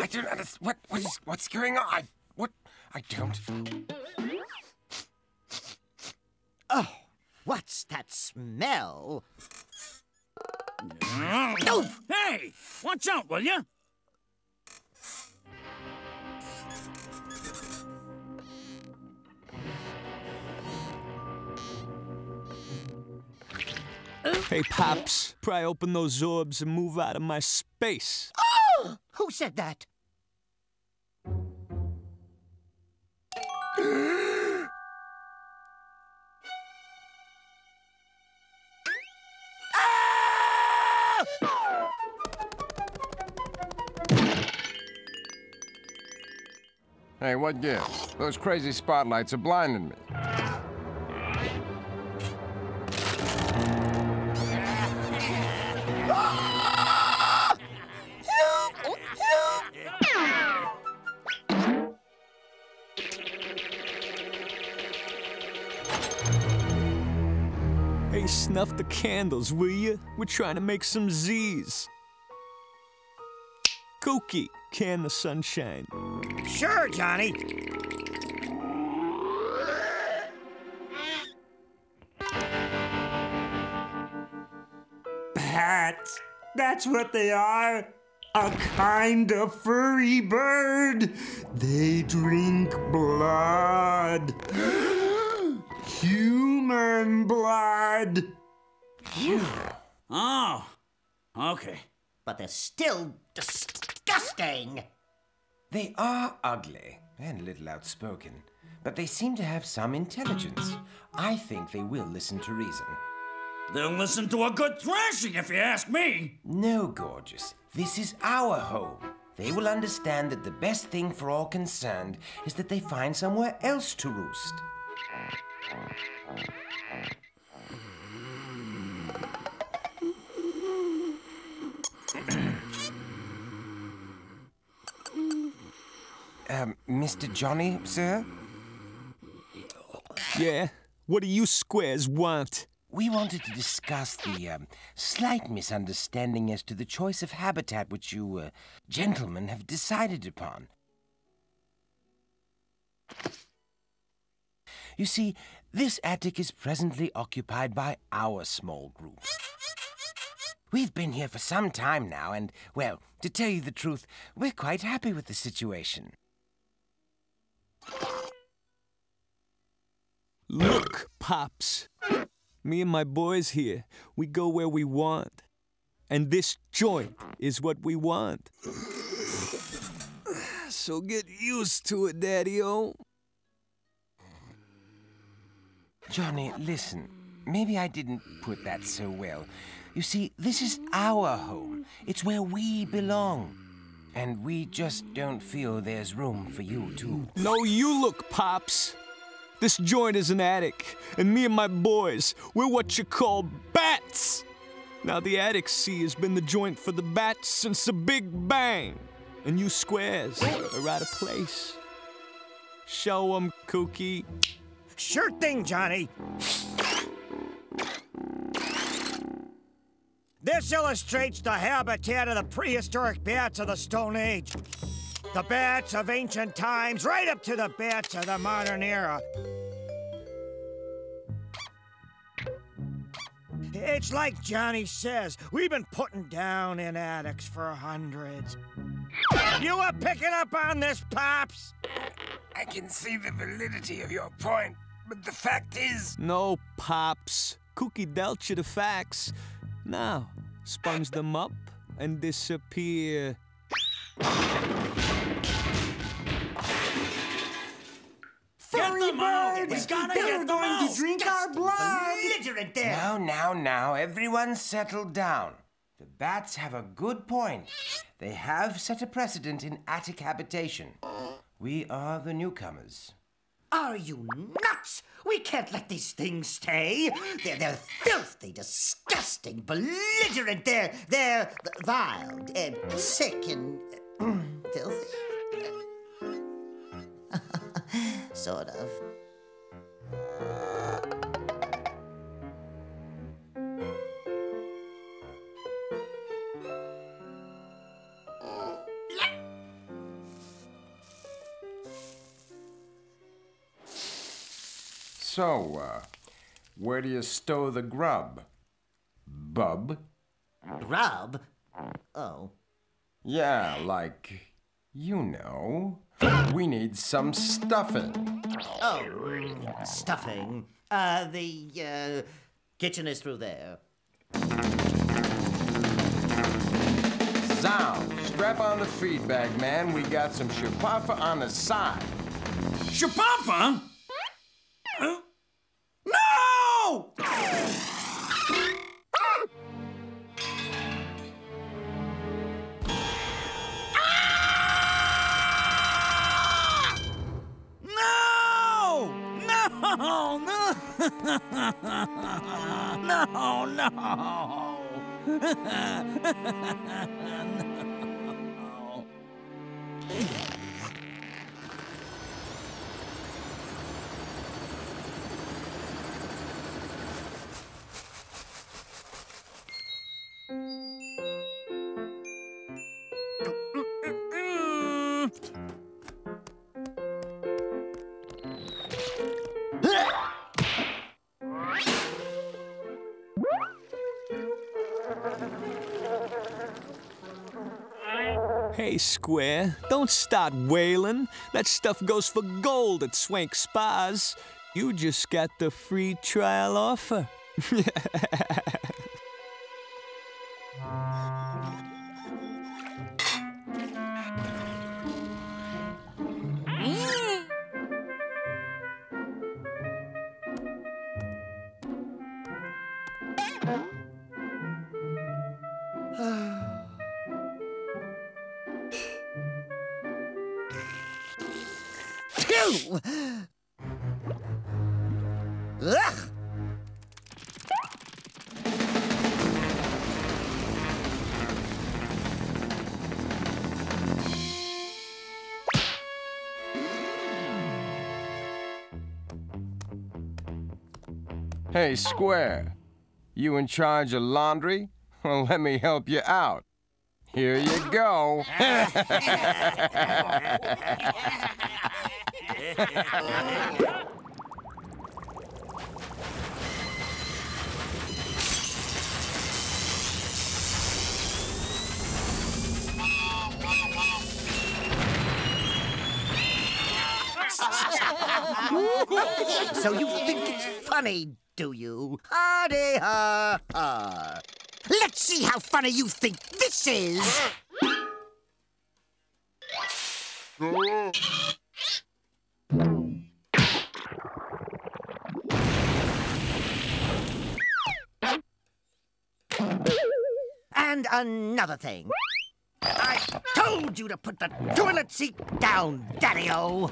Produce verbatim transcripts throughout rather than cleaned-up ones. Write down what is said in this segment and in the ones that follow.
I don't understand. What, what is, what's going on? I, what? I don't. Oh, what's that smell? Oh! Hey, watch out, will you? Hey, Pops, pry open those orbs and move out of my space. Oh! Who said that? Hey, what gives? Those crazy spotlights are blinding me. Hey, snuff the candles, will you? We're trying to make some Z's. Kooky, can the sunshine. Sure, Johnny. Bats. That's what they are. A kind of furry bird. They drink blood. Human blood. Oh, okay. But they're still disgusting. They are ugly and a little outspoken, but they seem to have some intelligence. I think they will listen to reason. They'll listen to a good thrashing, if you ask me. No, Gorgious. This is our home. They will understand that the best thing for all concerned is that they find somewhere else to roost. Um, Mister Johnny, sir? Yeah? What do you squares want? We wanted to discuss the um, slight misunderstanding as to the choice of habitat which you uh, gentlemen have decided upon. You see, this attic is presently occupied by our small group. We've been here for some time now, and, well, to tell you the truth, we're quite happy with the situation. Look, Pops. Me and my boys here, we go where we want. And this joint is what we want. So get used to it, Daddy-o. Johnny, listen. Maybe I didn't put that so well. You see, this is our home. It's where we belong. And we just don't feel there's room for you, too. No, you look, Pops. This joint is an attic, and me and my boys, we're what you call bats. Now, the attic, see, has been the joint for the bats since the Big Bang. And you squares are out of place. Show 'em, Kooky. Sure thing, Johnny. This illustrates the habitat of the prehistoric bats of the Stone Age. The bats of ancient times, right up to the bats of the modern era. It's like Johnny says, we've been putting down in attics for hundreds. You were picking up on this, Pops? I can see the validity of your point, but the fact is... No, Pops. Kooky dealt you the facts. Now, sponge them up and disappear. Furry bird! We gotta They're get them going out. to drink our blood! Belligerent there. Now, now, now, everyone settle down. The bats have a good point. They have set a precedent in attic habitation. We are the newcomers. Are you nuts? We can't let these things stay. They're, they're filthy, disgusting, belligerent. They're, they're vile, and sick, and uh, filthy. Sort of. So, uh, where do you stow the grub? Bub? Grub? Oh. Yeah, like, you know. We need some stuffing. Oh, mm, stuffing. Uh, the, uh, kitchen is through there. Zound, strap on the feed bag, man. We got some shapafa on the side. Shapafa? Huh? No! No, no, no, no. Hey, Square, don't start wailing. That stuff goes for gold at Swank Spas. You just got the free trial offer. Phew! Ugh! Hey, Square, you in charge of laundry? Well, let me help you out. Here you go. So you think it's funny, do you? Ha-de ha ha. Let's see how funny you think this is. And another thing. I told you to put the toilet seat down, Daddy-O.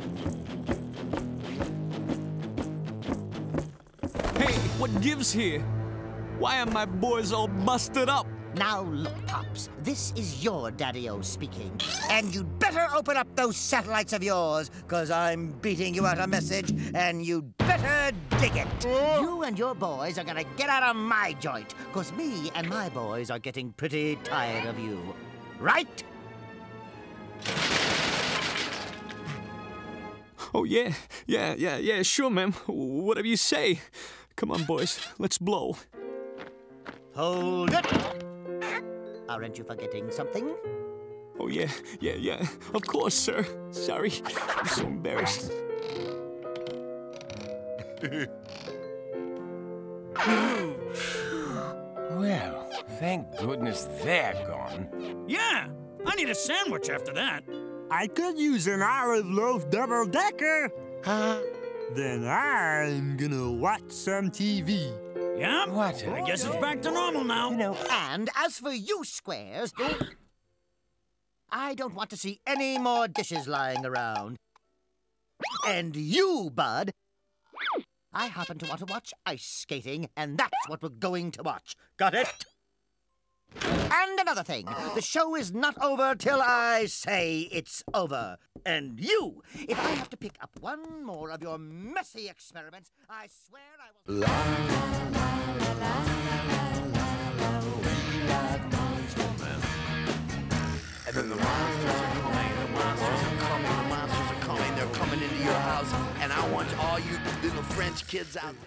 Hey, what gives here? Why are my boys all busted up? Now look, Pops, this is your Daddy-O speaking. And you'd better open up those satellites of yours, because I'm beating you out a message, and you'd better dig it. You and your boys are gonna get out of my joint, because me and my boys are getting pretty tired of you. Right? Oh, yeah, yeah, yeah, yeah, sure, ma'am. Whatever you say. Come on, boys, let's blow. Hold it. Aren't you forgetting something? Oh, yeah, yeah, yeah. Of course, sir. Sorry. I'm so embarrassed. Well, thank goodness they're gone. Yeah, I need a sandwich after that. I could use an olive loaf double-decker. Huh? Then I'm gonna watch some T V. Yeah? What? I guess it's back to normal now. You know, And as for you, Squares, I don't want to see any more dishes lying around. And you, Bud, I happen to want to watch ice skating, and that's what we're going to watch. Got it? And another thing, the show is not over till I say it's over. And you, if I have to pick up one more of your messy experiments, I swear I will... La, la, la, la, la, la, we like monster men. And then the monsters are coming, the monsters are coming, the monsters are coming, they're coming into your house, and I want all you little French kids out